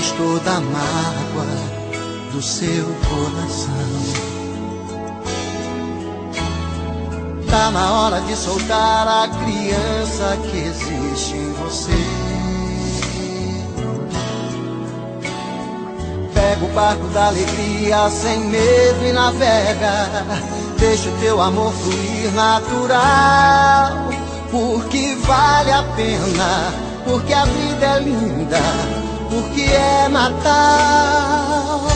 traz toda a mágoa do seu coração. Tá na hora de soltar a criança que existe em você. Pega o barco da alegria sem medo e navega. Deixa o teu amor fluir natural, porque vale a pena, porque a vida é linda, porque é Natal.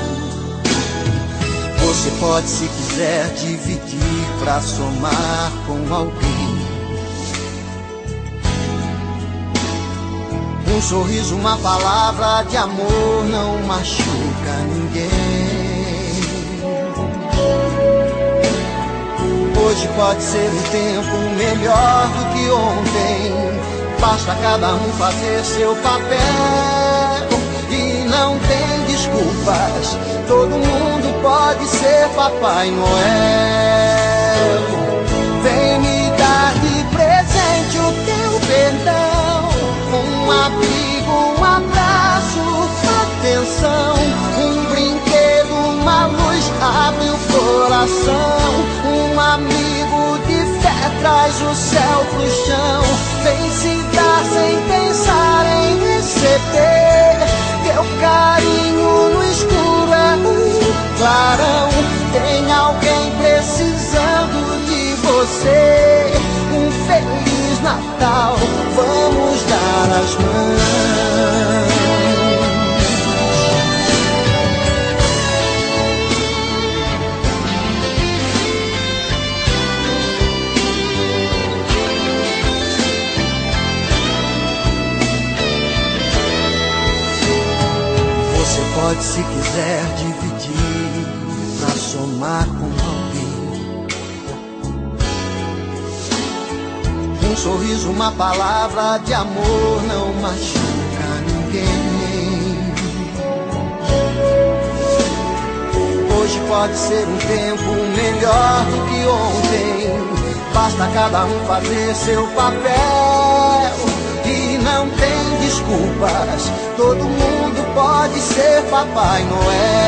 Você pode, se quiser, dividir pra somar com alguém. Um sorriso, uma palavra de amor não machuca ninguém. Hoje pode ser um tempo melhor do que ontem. Basta cada um fazer seu papel e não tem desculpas. Todo mundo pode ser Papai Noel. Vem me dar de presente o teu perdão, um abrigo, um abraço, atenção, um brinquedo, uma luz, abre o coração. Um amigo de fé traz o céu pro chão. Vem se dar sem pensar em receber. Teu carinho no escuro é um clarão. Tem alguém precisando de você. Um Feliz Natal, vamos dar as mãos. Você pode, se quiser, dividir pra somar com alguém. Um sorriso, uma palavra de amor não machuca ninguém. Hoje pode ser um tempo melhor do que ontem. Basta cada um fazer seu papel e não tem desculpas. Todo mundo pode ser Papai Noel.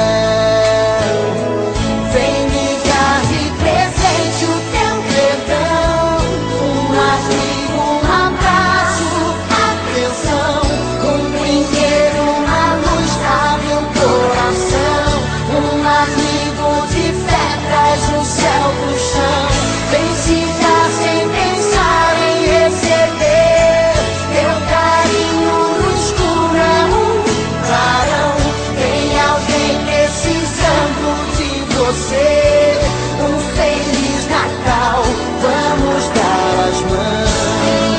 Vem me dar de presente o teu perdão, um abrigo, um abraço, atenção, um brinquedo, uma luz, abre o coração. Um amigo de fé traz o céu pro chão. Vem se dar sem pensar em receber. Teu carinho no escuro é um clarão. Tem alguém precisando de você. Um Feliz Natal, vamos dar as mãos.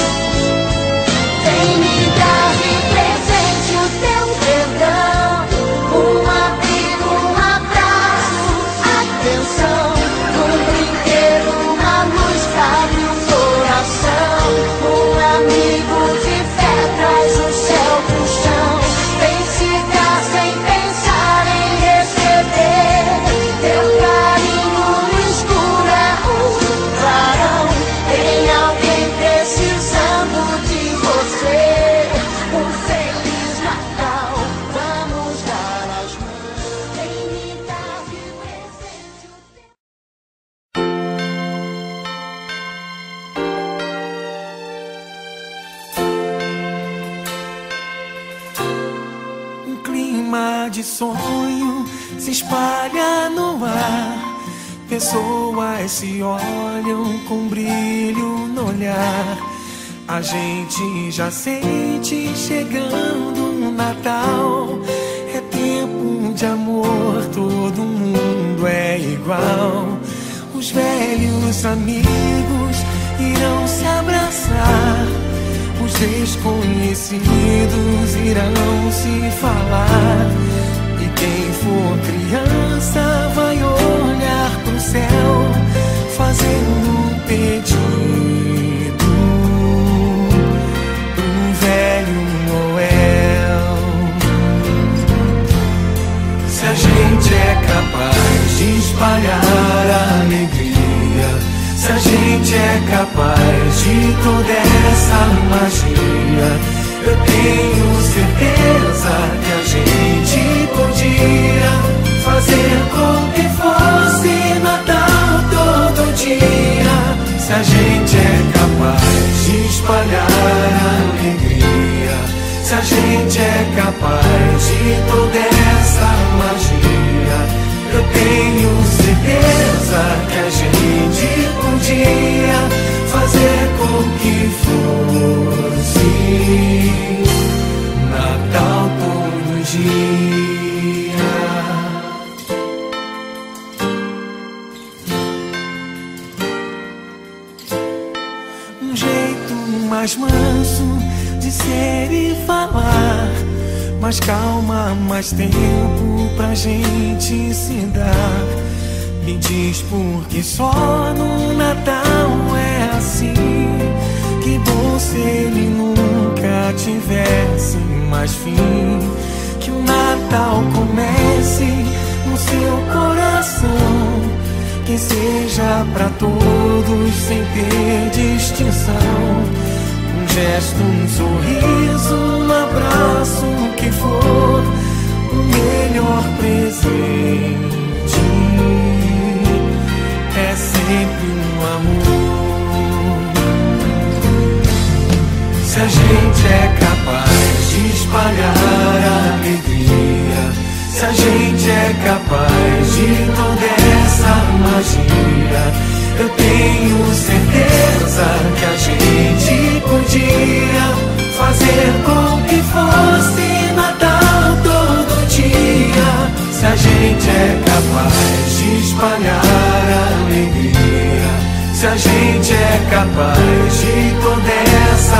Vem me dar de presente o teu perdão, um abrigo, um abraço, atenção, um brinquedo, uma luz, abre o coração. Um amigo de fé traz o céu pro chão. Vem se dar sem pensar em receber. Teu carinho no escuro é um clarão. Tem alguém precisando de você. Um Feliz Natal, vamos dar as mãos. Vem me dar de presente o teu. Um clima de sonho se espalha no ar. Pessoas se olham com brilho no olhar. A gente já sente chegando o Natal. É tempo de amor, todo mundo é igual. Os velhos amigos irão se abraçar. Os desconhecidos irão se falar. E quem for criança vai olhar pro céu, fazendo um pedido pro velho Noel. Se a gente é capaz de espalhar a alegria, se a gente é capaz de toda essa magia, eu tenho certeza a gente é capaz de espalhar alegria, se a gente é capaz de toda essa magia, eu tenho certeza que a gente podia fazer com que fosse Natal todo dia. Um jeito mais manso de ser e falar, mais calma, mais tempo pra gente se dar. Me diz por que só no Natal é assim. Que bom se ele nunca tivesse mais fim. Que o Natal comece no seu coração, que seja pra todos sem ter distinção. Um gesto, um sorriso, um abraço, o que for, o melhor presente é sempre um amor. Se a gente é capaz de espalhar alegria, se a gente é capaz de toda essa magia, eu tenho certeza que a gente podia fazer com que fosse Natal todo dia. Se a gente é capaz de espalhar alegria, se a gente é capaz de toda essa